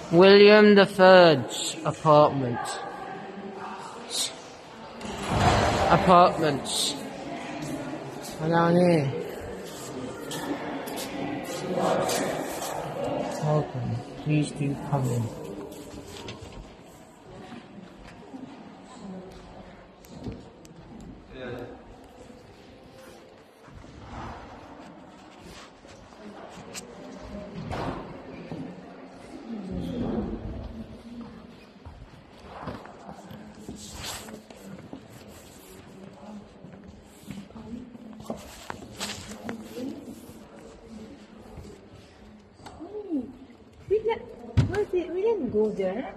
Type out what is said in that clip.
William the Third's apartment. Apartments. And down here. Welcome. Please do come in. We didn't go there.